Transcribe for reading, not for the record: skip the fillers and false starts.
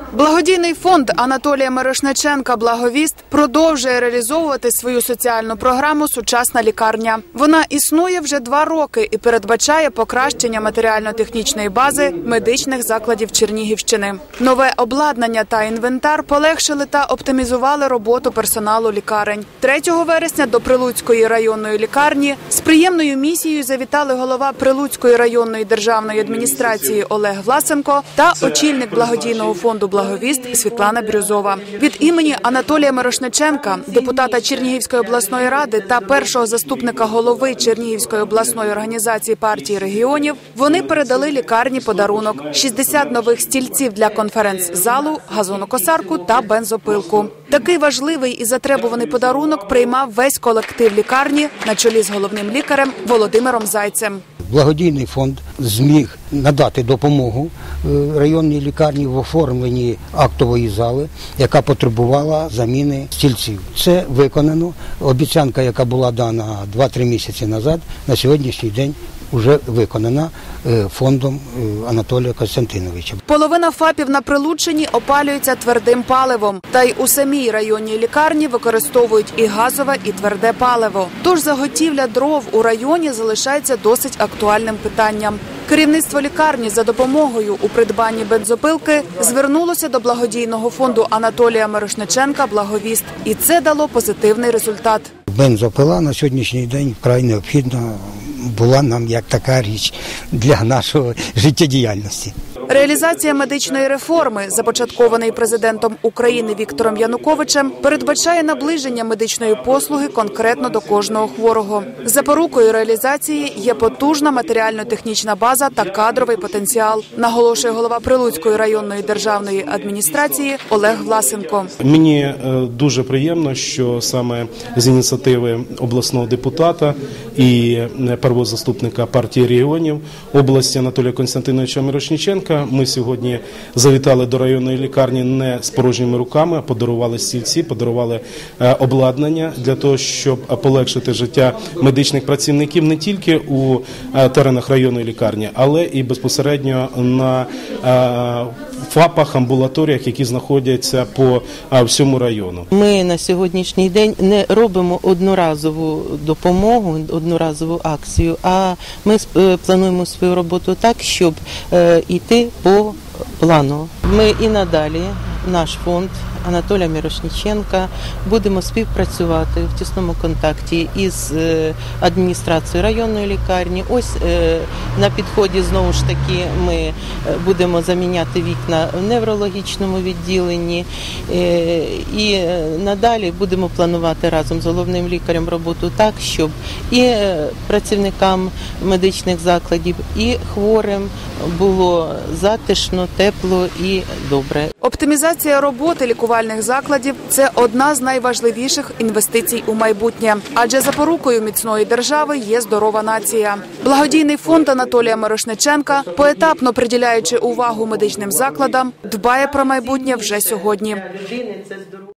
Благодійний фонд Анатолія Мирошниченка «Благовіст» продовжує реалізовувати свою соціальну програму «Сучасна лікарня». Вона існує вже 2 роки і передбачає покращення матеріально-технічної бази медичних закладів Чернігівщини. Нове обладнання та інвентар полегшили та оптимізували роботу персоналу лікарень. 3 вересня до Прилуцької районної лікарні з приємною місією завітали голова Прилуцької районної державної адміністрації Олег Власенко та очільник благодійного фонду «Благовіст» Світлана Бірюзова. Від імені Анатолія Мирошниченка, депутата Чернігівської обласної ради та першого заступника голови Чернігівської обласної організації партії регіонів, вони передали лікарні подарунок – 60 нових стільців для конференц-залу, газонокосарку та бензопилку. Такий важливий і затребуваний подарунок приймав весь колектив лікарні на чолі з головним лікарем Володимиром Зайцем. Благодійний фонд зміг надати допомогу районній лікарні в оформленні актової зали, яка потребувала заміни стільців. Це виконано. Обіцянка, яка була дана 2-3 місяці назад, на сьогоднішній день вже виконана фондом Анатолія Костянтиновича. Половина ФАПів на Прилуччині опалюється твердим паливом. Та й у самій районній лікарні використовують і газове, і тверде паливо. Тож заготівля дров у районі залишається досить актуальним питанням. Керівництво лікарні за допомогою у придбанні бензопилки звернулося до благодійного фонду Анатолія Мирошниченка «Благовіст». І це дало позитивний результат. Бензопила на сьогоднішній день вкрай необхідна була нам як така річ для нашої життєдіяльності. Реалізація медичної реформи, започаткованої президентом України Віктором Януковичем, передбачає наближення медичної послуги конкретно до кожного хворого. Запорукою реалізації є потужна матеріально-технічна база та кадровий потенціал, наголошує голова Прилуцької районної державної адміністрації Олег Власенко. Мені дуже приємно, що саме з ініціативи обласного депутата і першого заступника партії регіонів області Анатолія Костянтиновича Мирошниченка ми сьогодні завітали до районної лікарні не з порожніми руками, а подарували стільці, подарували обладнання для того, щоб полегшити життя медичних працівників не тільки у теренах районної лікарні, але і безпосередньо на ФАПах, амбулаторіях, які знаходяться по всьому району. Ми на сьогоднішній день не робимо одноразову допомогу, одноразову акцію, а ми плануємо свою роботу так, щоб йти по плану. Ми і надалі, наш фонд Анатолія Мирошниченка, будемо співпрацювати в тісному контакті із адміністрацією районної лікарні. Ось на підході знову ж таки ми будемо заміняти вікна в неврологічному відділенні і надалі будемо планувати разом з головним лікарем роботу так, щоб і працівникам медичних закладів, і хворим було затишно, тепло і добре. Оптимізація роботи лікувальних закладів – це одна з найважливіших інвестицій у майбутнє. Адже запорукою міцної держави є здорова нація. Благодійний фонд Анатолія Мирошниченка, поетапно приділяючи увагу медичним закладам, дбає про майбутнє вже сьогодні.